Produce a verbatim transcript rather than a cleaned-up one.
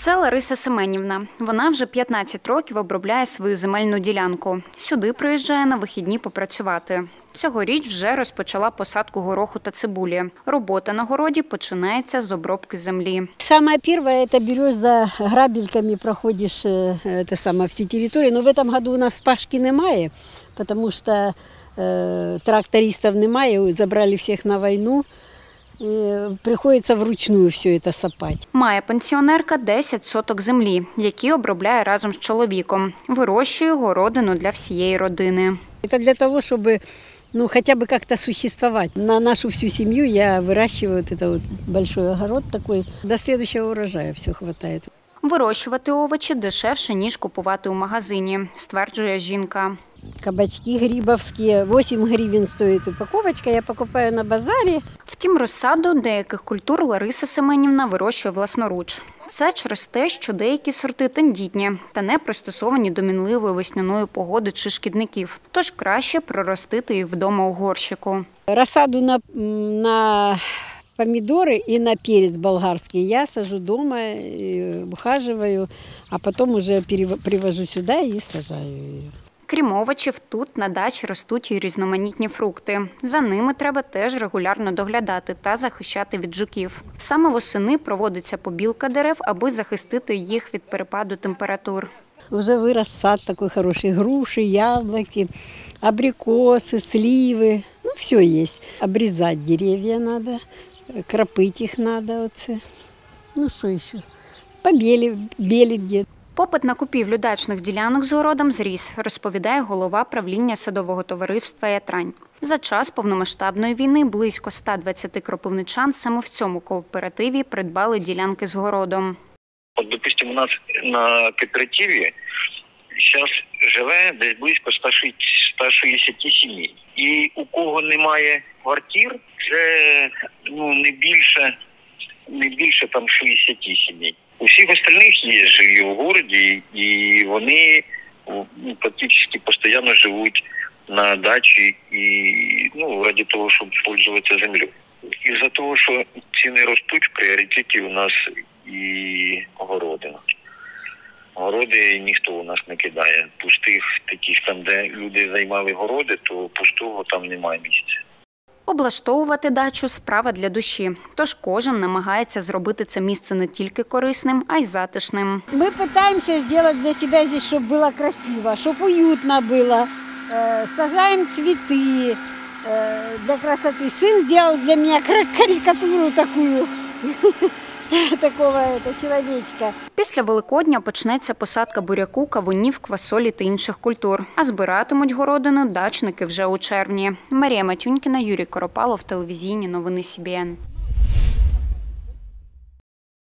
Це Лариса Семенівна. Вона вже п'ятнадцять років обробляє свою земельну ділянку. Сюди приїжджає на вихідні попрацювати. Цьогоріч вже розпочала посадку гороху та цибулі. Робота на городі починається з обробки землі. Самое первое, это берешь за грабельками, проходишь это самое, всю территорию. Но в этом году у нас спашки немає, потому что э, трактористов немає, забрали всех на войну. І приходиться вручную все це сапати. Має пенсіонерка десять соток землі, які обробляє разом з чоловіком. Вирощує городину для всієї родини. Це для того, щоб ну, хоча б як-то существовать. На нашу всю сім'ю я вирощую вот это вот большой огород такой. До следующего урожаю все хватает. Вирощувати овочі дешевше, ніж купувати у магазині, стверджує жінка. Кабачки грибовські, вісім гривень стоїть упаковочка, я покупаю на базарі. Втім, розсаду деяких культур Лариса Семенівна вирощує власноруч. Це через те, що деякі сорти тендітні та не пристосовані до мінливої весняної погоди чи шкідників. Тож краще проростити їх вдома у горщику. Розсаду на, на помидоры и на перец болгарский я сажу дома, ухаживаю, а потом уже привожу сюда и сажаю ее. Крім овочів, тут на дачі ростуть і різноманітні фрукти. За ними треба теж регулярно доглядати та захищати від жуків. Саме восени проводиться побілка дерев, аби захистити їх від перепаду температур. Уже вырос сад такой хороший, груши, яблоки, абрикосы, сливы, ну все есть. Обрезать деревья надо, кропить их надо. Оце. Ну что еще? Побелить, белить где-то. Попит на купівлю дачних ділянок з городом зріс, розповідає голова правління садового товариства «Ятрань». За час повномасштабної війни близько ста двадцяти кропивничан саме в цьому кооперативі придбали ділянки з городом. От, допустим, у нас на кооперативі зараз живе десь близько ста шістдесяти сімей. І у кого немає квартир, це ну, не більше, не більше там шістдесят сімей. У всіх остальних є жилье в городі, і вони ну, практично постійно живуть на дачі і ну, ради того, щоб використовуватися землею. Із-за того, що ціни ростуть, в пріоритеті у нас і городина. Городи ніхто у нас не кидає. Пустих таких там, де люди займали городи, то пустого там немає місця. Облаштовувати дачу – справа для душі. Тож кожен намагається зробити це місце не тільки корисним, а й затишним. Ми намагаємося зробити для себе тут, щоб було красиво, щоб уютно було. Сажаємо цвіти для красоти. Син зробив для мене карикатуру таку. Такого это, чоловічка. Після Великодня почнеться посадка буряку, кавунів, квасолі та інших культур. А збиратимуть городину дачники вже у червні. Марія Матюнькіна, Юрій Коропалов, телевізійні новини Сі Бі Ен.